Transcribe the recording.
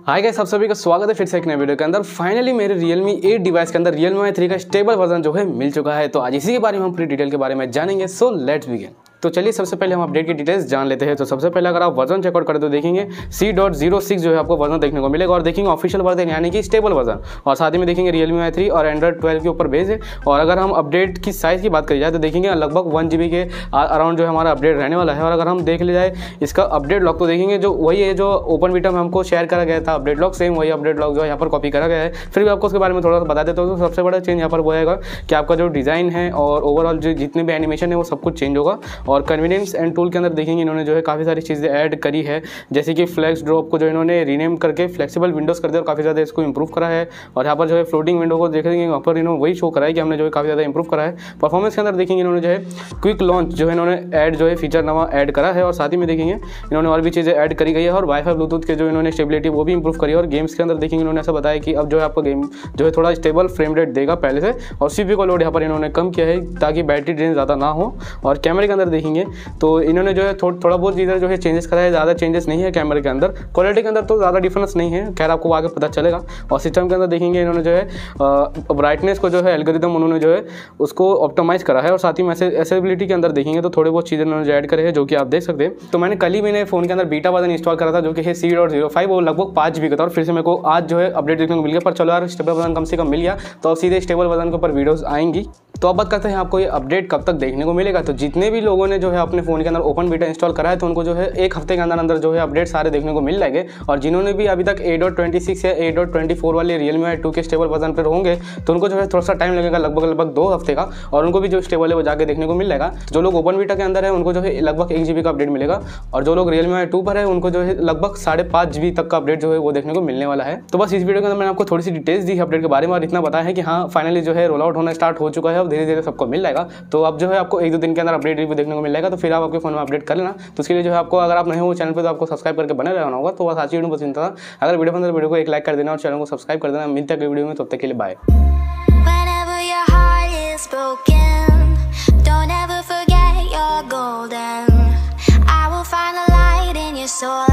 Hi guys, सब सभी का स्वागत है फिर से एक नए वीडियो के अंदर। फाइनली मेरे Realme 8 डिवाइस के अंदर Realme Mi 3 का स्टेबल वर्जन जो है मिल चुका है। तो आज इसी के बारे में हम पूरी डिटेल के बारे में जानेंगे। So let's begin. तो चलिए सबसे पहले हम अपडेट की डिटेल्स जान लेते हैं। तो सबसे पहले अगर आप वर्जन चेकआउट करें तो देखेंगे C.06 जो है आपको वर्जन देखने को मिलेगा और देखेंगे ऑफिशियल वर्जन यानी कि स्टेबल वर्जन, और साथ ही में देखेंगे Realme Mi 3 और Android 12 के ऊपर बेस है। और अगर हम अपडेट की साइज़ की बात करी जाए तो देखेंगे लगभग 1 GB के अराउंड जो है हमारा अपडेट रहने वाला है। और अगर हम देख ले जाए इसका अपडेट लॉग तो देखेंगे जो वही है जो ओपन बीटा में हमको शेयर करा गया था अपडेट लॉग, सेम वही अपडेट लॉग जो है यहाँ पर कॉपी करा गया है। फिर भी आपको उसके बारे में थोड़ा सा बता देता हूँ। तो सबसे बड़ा चेंज यहाँ पर वो आएगा कि आपका जो डिज़ाइन है और ओवरऑल जो जितने भी एनिमेशन है वो सब कुछ चेंज होगा। और कन्वीनियंस एंड टूल के अंदर देखेंगे इन्होंने जो है काफ़ी सारी चीज़ें ऐड करी है, जैसे कि फ्लैक्स ड्रॉप को जो इन्होंने रीनेम करके फ्लेक्सिबल विंडोज़ कर दिया और काफ़ी ज़्यादा इसको इंप्रूव करा है। और यहाँ पर जो है फ्लोटिंग विंडो को देखेंगे वहाँ पर इन्होंने वही शो करा है कि हमने जो है काफ़ी ज़्यादा इंप्रूव करा है। परफॉर्मेंस के अंदर देखेंगे इन्होंने जो है क्विक लॉन्च जो है इन्होंने ऐड जो है फीचर नवा ऐड करा है। और साथ ही में देखेंगे इन्होंने और भी चीज़ें ऐड करी गई है और वाईफाई ब्लूटूथ के जो इन्होंने स्टेबिलिटी वो भी इंप्रूव करी है। और गेम्स के अंदर देखेंगे इन्होंने ऐसा बताया कि अब जो है आपका गेम जो है थोड़ा स्टेबल फ्रेम रेट देगा पहले से, और CPU का लोड यहाँ पर इन्होंने कम किया है ताकि बैटरी ड्रेन ज़्यादा ना हो। और कैमरे के अंदर देखेंगे तो इन्होंने जो है थोड़ा बहुत चीज़ें जो है चेंजेस करा है, ज़्यादा चेंजेस नहीं है कैमरे के अंदर। क्वालिटी के अंदर तो ज़्यादा डिफरेंस नहीं है, खैर आपको आगे पता चलेगा। और सिस्टम के अंदर देखेंगे इन्होंने जो है ब्राइटनेस को जो है एल्गोरिदम उन्होंने जो है उसको ऑप्टिमाइज़ करा है। और साथ ही में एसेबिलिटी के अंदर देखेंगे तो थोड़े बहुत चीज़ें उन्होंने ऐड करे हैं जो कि आप देख सकते हैं। तो मैंने कल ही मैंने फ़ोन के अंदर बीटा वर्जन इंस्टॉल करा था जो कि है C.05, वो लगभग 5 GB का था। और फिर से मेरे को आज जो है अपडेट देखने को मिल गया। पर चलो यार, स्टेबल वर्जन कम से कम मिल गया तो अब सीधे स्टेबल वर्जन के ऊपर वीडियोस आएंगी। तो अब बात करते हैं आपको ये अपडेट कब तक देखने को मिलेगा। तो जितने भी लोगों ने जो है अपने फ़ोन के अंदर ओपन बीटा इंस्टॉल करा है तो उनको जो है एक हफ्ते के अंदर जो है अपडेट सारे देखने को मिल जाएंगे। और जिन्होंने भी अभी तक 8.26 या 8.24 वाले Realme Mi 2 के स्टेबल वर्जन पर होंगे तो उनको जो है थोड़ा सा टाइम लगेगा, लगभग 2 हफ्ते का, और उनको भी जो स्टेबल है वो जाके देखने को मिल जाएगा। जो लोग ओपन बीटा के अंदर है उनको जो है लगभग 1 GB का अपडेट मिलेगा, और जो लोग Realme Mi 2 पर है उनको जो है लगभग 5.5 GB तक का अपडेट जो है वो देखने को मिलने वाला है। तो बस इस वीडियो के अंदर मैंने आपको थोड़ी सी डिटेल्स दी अपडेट के बारे में और इतना बताया है कि हाँ फाइनली जो है रोल आउट होना स्टार्ट हो चुका है, अब धीरे धीरे सबको मिल जाएगा। तो अब जो है आपको 1-2 दिन के अंदर अपडेट रिव्यू देखने को मिल जाएगा। तो फिर आप आपके फोन में अपडेट कर लेना। तो उसके लिए जो है आपको, अगर आप नहीं हो चैनल पर तो आपको सब्सक्राइब करके बने रहना होगा। तो बस आज वीडियो पसंद था, अगर वीडियो पसंद वीडियो को एक लाइक कर देना और चैनल को सब्सक्राइब कर देना। मिलते हैं वीडियो में, तब तक के लिए bye. Whenever your heart is broken, don't ever forget you're golden. I will find a light in your soul.